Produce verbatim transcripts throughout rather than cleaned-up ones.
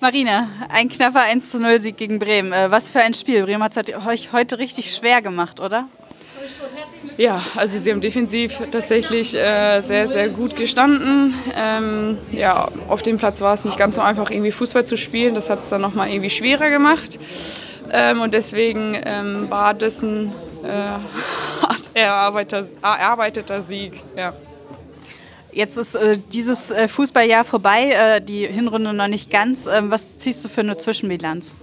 Marina, ein knapper eins zu null Sieg gegen Bremen. Was für ein Spiel. Bremen hat es euch heute richtig schwer gemacht, oder? Ja, also sie haben defensiv tatsächlich äh, sehr, sehr gut gestanden. Ähm, ja, auf dem Platz war es nicht ganz so einfach, irgendwie Fußball zu spielen. Das hat es dann nochmal irgendwie schwerer gemacht. Ähm, und deswegen ähm, war das ein äh, hart erarbeiteter, erarbeiteter Sieg. Ja. Jetzt ist äh, dieses äh, Fußballjahr vorbei, äh, die Hinrunde noch nicht ganz. Ähm, was ziehst du für eine Zwischenbilanz?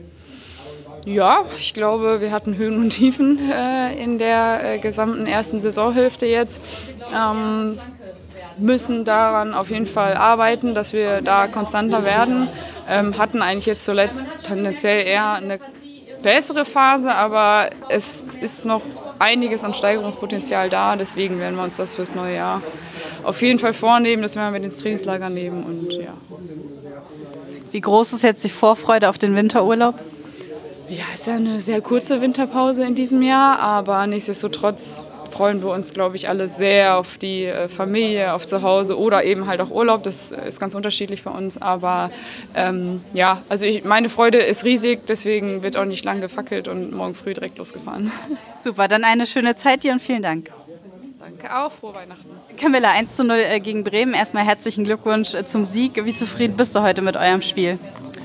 Ja, ich glaube, wir hatten Höhen und Tiefen äh, in der äh, gesamten ersten Saisonhälfte jetzt. Ähm, müssen daran auf jeden Fall arbeiten, dass wir da konstanter werden. Ähm, hatten eigentlich jetzt zuletzt tendenziell eher eine bessere Phase, aber es ist noch einiges an Steigerungspotenzial da. Deswegen werden wir uns das fürs neue Jahr auf jeden Fall vornehmen. Das werden wir mit ins Trainingslager nehmen. Und, ja. Wie groß ist jetzt die Vorfreude auf den Winterurlaub? Ja, es ist ja eine sehr kurze Winterpause in diesem Jahr, aber nichtsdestotrotz freuen wir uns, glaube ich, alle sehr auf die Familie, auf zu Hause oder eben halt auch Urlaub. Das ist ganz unterschiedlich bei uns, aber ähm, ja, also ich, meine Freude ist riesig, deswegen wird auch nicht lang gefackelt und morgen früh direkt losgefahren. Super, dann eine schöne Zeit dir und vielen Dank. Danke auch, frohe Weihnachten. Camilla, eins zu null gegen Bremen. Erstmal herzlichen Glückwunsch zum Sieg. Wie zufrieden bist du heute mit eurem Spiel?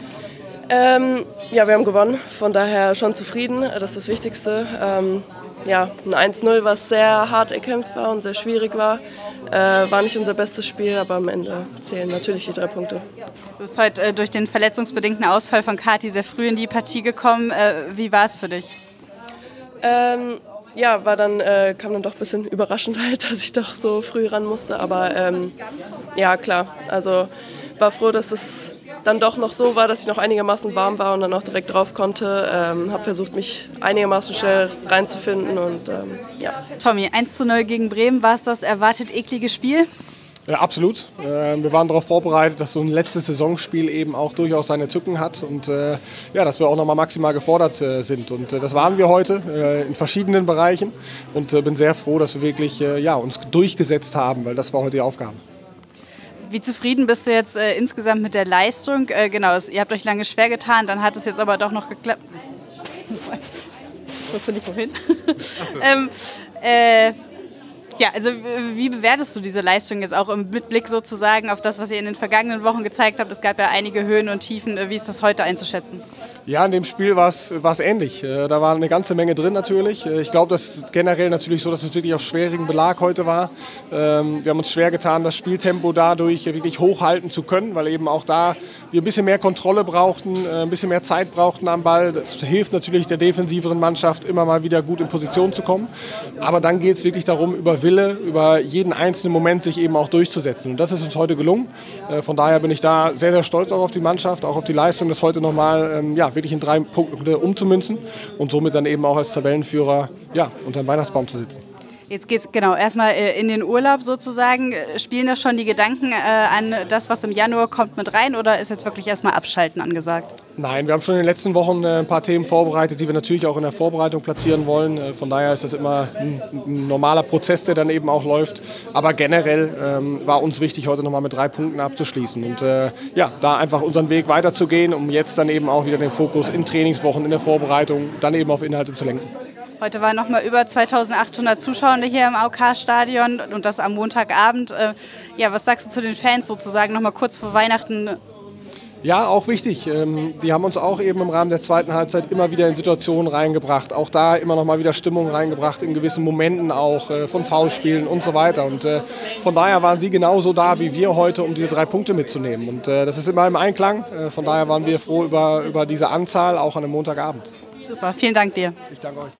Ähm, ja, wir haben gewonnen, von daher schon zufrieden, das ist das Wichtigste. Ähm, ja, ein eins null, was sehr hart erkämpft war und sehr schwierig war, äh, war nicht unser bestes Spiel, aber am Ende zählen natürlich die drei Punkte. Du bist heute äh, durch den verletzungsbedingten Ausfall von Kathi sehr früh in die Partie gekommen. Äh, wie war es für dich? Ähm, ja, war dann, äh, kam dann doch ein bisschen überraschend halt, dass ich doch so früh ran musste, aber ähm, ja, klar, also war froh, dass es dann doch noch so war, dass ich noch einigermaßen warm war und dann auch direkt drauf konnte. Ähm, habe versucht, mich einigermaßen schnell reinzufinden und ähm, ja. Tommy, eins zu null gegen Bremen, war es das erwartet eklige Spiel? Ja, absolut. Äh, wir waren darauf vorbereitet, dass so ein letztes Saisonspiel eben auch durchaus seine Tücken hat und äh, ja, dass wir auch nochmal maximal gefordert äh, sind. Und äh, das waren wir heute äh, in verschiedenen Bereichen und äh, bin sehr froh, dass wir wirklich äh, ja, uns durchgesetzt haben, weil das war heute die Aufgabe. Wie zufrieden bist du jetzt äh, insgesamt mit der Leistung? Äh, genau, es, ihr habt euch lange schwer getan, dann hat es jetzt aber doch noch geklappt. Ich wusste nicht wohin. ähm, äh, ja, also wie bewertest du diese Leistung jetzt auch im Blick sozusagen auf das, was ihr in den vergangenen Wochen gezeigt habt? Es gab ja einige Höhen und Tiefen. Wie ist das heute einzuschätzen? Ja, in dem Spiel war es ähnlich. Da war eine ganze Menge drin natürlich. Ich glaube, das ist generell natürlich so, dass es wirklich auf schwierigen Belag heute war. Wir haben uns schwer getan, das Spieltempo dadurch wirklich hochhalten zu können, weil eben auch da wir ein bisschen mehr Kontrolle brauchten, ein bisschen mehr Zeit brauchten am Ball. Das hilft natürlich der defensiveren Mannschaft, immer mal wieder gut in Position zu kommen. Aber dann geht es wirklich darum, über Wille, über jeden einzelnen Moment sich eben auch durchzusetzen. Und das ist uns heute gelungen. Von daher bin ich da sehr, sehr stolz auch auf die Mannschaft, auch auf die Leistung, das heute nochmal ja, wirklich in drei Punkte umzumünzen und somit dann eben auch als Tabellenführer ja, unter dem Weihnachtsbaum zu sitzen. Jetzt geht es genau erstmal in den Urlaub sozusagen. Spielen da schon die Gedanken äh, an das, was im Januar kommt, mit rein oder ist jetzt wirklich erstmal Abschalten angesagt? Nein, wir haben schon in den letzten Wochen ein paar Themen vorbereitet, die wir natürlich auch in der Vorbereitung platzieren wollen. Von daher ist das immer ein, ein normaler Prozess, der dann eben auch läuft. Aber generell ähm, war uns wichtig, heute nochmal mit drei Punkten abzuschließen und äh, ja, da einfach unseren Weg weiterzugehen, um jetzt dann eben auch wieder den Fokus in Trainingswochen, in der Vorbereitung, dann eben auf Inhalte zu lenken. Heute waren noch mal über zweitausendachthundert Zuschauer hier im A O K-Stadion und das am Montagabend. Ja, was sagst du zu den Fans sozusagen noch mal kurz vor Weihnachten? Ja, auch wichtig. Die haben uns auch eben im Rahmen der zweiten Halbzeit immer wieder in Situationen reingebracht. Auch da immer noch mal wieder Stimmung reingebracht, in gewissen Momenten auch von Foulspielen und so weiter. Und von daher waren sie genauso da wie wir heute, um diese drei Punkte mitzunehmen. Und das ist immer im Einklang. Von daher waren wir froh über, über diese Anzahl, auch an einem Montagabend. Super, vielen Dank dir. Ich danke euch.